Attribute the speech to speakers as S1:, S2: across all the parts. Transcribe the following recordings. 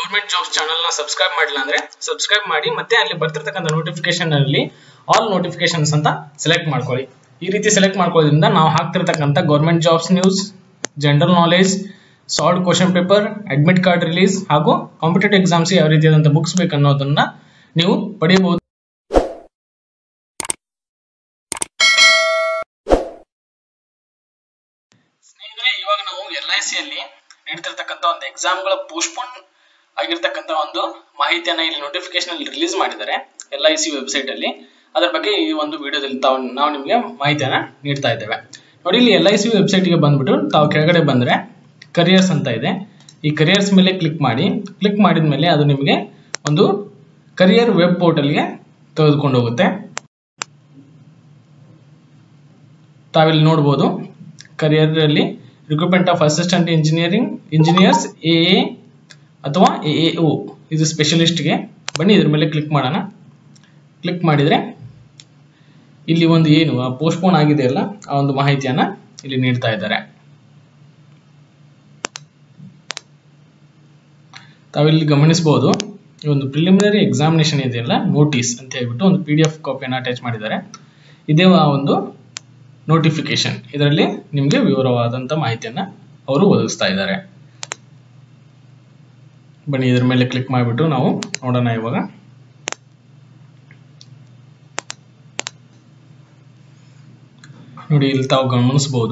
S1: Government jobs channel ನ subscribe ಮಾಡಿಲ್ಲ ಅಂದ್ರೆ ಸಬ್ಸ್ಕ್ರೈಬ್ ಮಾಡಿ ಮತ್ತೆ ಅಲ್ಲಿ ಬರ್ತಿರತಕ್ಕಂತ ನೋಟಿಫಿಕೇಶನ್ ಅಲ್ಲಿ ಆಲ್ ನೋಟಿಫಿಕೇಶನ್ಸ್ ಅಂತ ಸೆಲೆಕ್ಟ್ ಮಾಡ್ಕೊಳ್ಳಿ. ಈ ರೀತಿ ಸೆಲೆಕ್ಟ್ ಮಾಡ್ಕೊಳ್ಳೋದ್ರಿಂದ ನಾವು ಹಾಕ್ತಿರತಕ್ಕಂತ government jobs news, general knowledge, solve question paper, admit card release ಹಾಗೂ ಕಾಂಪಿಟೇಟಿವ್ ಎಕ್ಸಾಮ್ಸ್ ಯಾವ ರೀತಿಯಾದಂತ ಬುಕ್ಸ್ ಬೇಕು ಅನ್ನೋದನ್ನ ನೀವು ಪಡೆಯಬಹುದು. ಸ್ನೇಹಿತರೆ, ಇವಾಗ ನಾವು LIC ಅಲ್ಲಿ ನಡೀತಿರ್ತಕ್ಕಂಥ ಒಂದು ಎಕ್ಸಾಮ್ಗಳ ಪೋಸ್ಟ್ಪೋನ್ ಆಗಿರ್ತಕ್ಕಂಥ ಒಂದು ಮಾಹಿತಿಯನ್ನ ಇಲ್ಲಿ ನೋಟಿಫಿಕೇಶನ್ ಅಲ್ಲಿ ರಿಲೀಸ್ ಮಾಡಿದ್ದಾರೆ LIC ವೆಬ್ಸೈಟ್ ಅಲ್ಲಿ. ಅದರ ಬಗ್ಗೆ ಈ ಒಂದು ವಿಡಿಯೋದಲ್ಲಿ ನಾವು ನಿಮಗೆ ಮಾಹಿತಿಯನ್ನ ನೀಡ್ತಾ ಇದ್ದೇವೆ. ನೋಡಿ, ಇಲ್ಲಿ LIC ವೆಬ್ಸೈಟ್ ಗೆ ಬಂದ್ಬಿಟ್ಟು ತಾವು ಕೆಳಗಡೆ ಬಂದ್ರೆ ಕರಿಯರ್ಸ್ ಅಂತ ಇದೆ. ಈ ಕರಿಯರ್ಸ್ ಮೇಲೆ ಕ್ಲಿಕ್ ಮಾಡಿ. ಕ್ಲಿಕ್ ಮಾಡಿದ ಮೇಲೆ ಅದು ನಿಮಗೆ ಒಂದು ಕರಿಯರ್ ವೆಬ್ ಪೋರ್ಟಲ್ಗೆ ತೆಗೆದುಕೊಂಡು ಹೋಗುತ್ತೆ. ತಾವಿಲ್ಲಿ ನೋಡಬಹುದು, ಕರಿಯರ್ ಅಲ್ಲಿ recruitment of assistant engineers AA ಅಥವಾ AAO ಇದು ಸ್ಪೆಷಲಿಸ್ಟ್ಗೆ. ಬನ್ನಿ ಇದ್ರ ಮೇಲೆ ಕ್ಲಿಕ್ ಮಾಡೋಣ. ಕ್ಲಿಕ್ ಮಾಡಿದ್ರೆ ಇಲ್ಲಿ ಒಂದು ಏನು ಪೋಸ್ಟ್ಪೋನ್ ಆಗಿದೆ ಅಲ್ಲ ಆ ಒಂದು ಮಾಹಿತಿಯನ್ನ ಇಲ್ಲಿ ನೀಡ್ತಾ ಇದ್ದಾರೆ. ತಾವಿಲ್ಲಿ ಗಮನಿಸಬಹುದು, ಈ ಒಂದು ಪ್ರಿಲಿಮಿನರಿ ಎಕ್ಸಾಮಿನೇಷನ್ ಇದೆಯಲ್ಲ ನೋಟಿಸ್ ಅಂತ ಹೇಳ್ಬಿಟ್ಟು ಒಂದು PDF ಕಾಪಿಯನ್ನು ಅಟ್ಯಾಚ್ ಮಾಡಿದ್ದಾರೆ. ಇದೇ ಆ ಒಂದು ನೋಟಿಫಿಕೇಶನ್. ಇದರಲ್ಲಿ ನಿಮಗೆ ವಿವರವಾದಂತ ಮಾಹಿತಿಯನ್ನ ಅವರು ಒದಗಿಸ್ತಾ ಇದ್ದಾರೆ. ಬನ್ನಿ ಇದರ ಮೇಲೆ ಕ್ಲಿಕ್ ಮಾಡಿಬಿಟ್ಟು ನಾವು ನೋಡೋಣ. ಇವಾಗ ನೋಡಿ, ಇಲ್ಲಿ ತಾವು ಗಮನಿಸಬಹುದು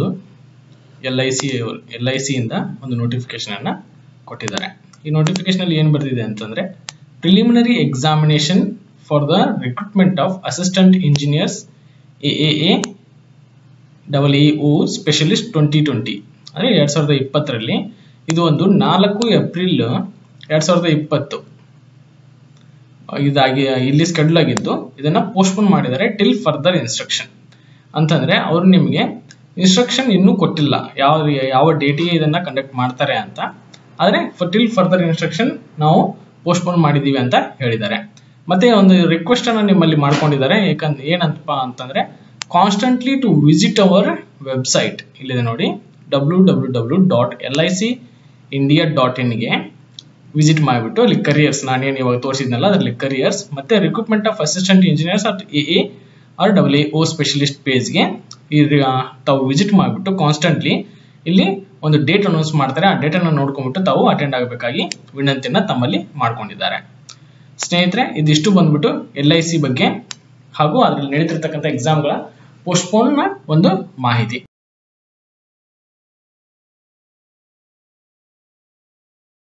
S1: LIC ಇಂದ ಒಂದು ನೋಟಿಫಿಕೇಶನ್ ಅನ್ನ ಕೊಟ್ಟಿದ್ದಾರೆ. ಈ ನೋಟಿಫಿಕೇಶನ್ ಅಲ್ಲಿ ಏನ್ ಬರ್ತಿದೆ ಅಂತಂದ್ರೆ, preliminary examination for the recruitment of assistant engineers AAA AAO specialist 2020 ಅಂದ್ರೆ 2020ರಲ್ಲಿ. ಇದು ಒಂದು 4 ಏಪ್ರಿಲ್ 2020 ಇದಾಗಿ ಇಲ್ಲಿ ಸ್ಕೆಡ್ಯೂಲ್ ಆಗಿದ್ದು, ಇದನ್ನ ಪೋಸ್ಟ್ಪೋನ್ ಮಾಡಿದ್ದಾರೆ ಟಿಲ್ ಫರ್ದರ್ ಇನ್ಸ್ಟ್ರಕ್ಷನ್. ಅಂತಂದ್ರೆ ಅವರು ನಿಮಗೆ ಇನ್ಸ್ಟ್ರಕ್ಷನ್ ಇನ್ನೂ ಕೊಟ್ಟಿಲ್ಲ ಯಾವ ಡೇಟಿಗೆ ಇದನ್ನ ಕಂಡಕ್ಟ್ ಮಾಡ್ತಾರೆ ಅಂತ. ಆದ್ರೆ ಟಿಲ್ ಫರ್ದರ್ ಇನ್ಸ್ಟ್ರಕ್ಷನ್ ನಾವು ಪೋಸ್ಟ್ಪೋನ್ ಮಾಡಿದೀವಿ ಅಂತ ಹೇಳಿದ್ದಾರೆ. ಮತ್ತೆ ಒಂದು ರಿಕ್ವೆಸ್ಟ್ ಅನ್ನ ನಿಮ್ಮಲ್ಲಿ ಮಾಡ್ಕೊಂಡಿದ್ದಾರೆ. ಏನಂತಪ್ಪ ಅಂತಂದ್ರೆ, constantly to visit our website ಇಲ್ಲಿದೆ ನೋಡಿ, www.licindia.in ಗೆ ವಿಸಿಟ್ ಮಾಡಿಬಿಟ್ಟು ಅಲ್ಲಿ ಕರಿಯರ್ಸ್, ನಾನೇನು ಇವಾಗ ತೋರಿಸಿದ್ನಲ್ಲ ಅದರಲ್ಲಿ ಕರಿಯರ್ಸ್ ಮತ್ತೆ recruitment of assistant engineers at AA or AAO specialist ಪೇಜ್ಗೆ ತಾವು ವಿಸಿಟ್ ಮಾಡಿಬಿಟ್ಟು ಕಾನ್ಸ್ಟೆಂಟ್ಲಿ ಇಲ್ಲಿ ಒಂದು ಡೇಟ್ ಅನೌನ್ಸ್ ಮಾಡ್ತಾರೆ. ಆ ಡೇಟ್ ಅನ್ನು ನೋಡ್ಕೊಂಡ್ಬಿಟ್ಟು ತಾವು ಅಟೆಂಡ್ ಆಗಬೇಕಾಗಿ ವಿನಂತಿಯನ್ನ ತಮ್ಮಲ್ಲಿ ಮಾಡ್ಕೊಂಡಿದ್ದಾರೆ. ಸ್ನೇಹಿತರೆ, ಇದಿಷ್ಟು ಬಂದ್ಬಿಟ್ಟು LIC ಬಗ್ಗೆ ಹಾಗೂ ಅದರಲ್ಲಿ ನಡೀತಿರ್ತಕ್ಕಂಥ ಎಕ್ಸಾಮ್ಗಳ ಪೋಸ್ಟ್ಪೋನ್ ನ ಒಂದು ಮಾಹಿತಿ.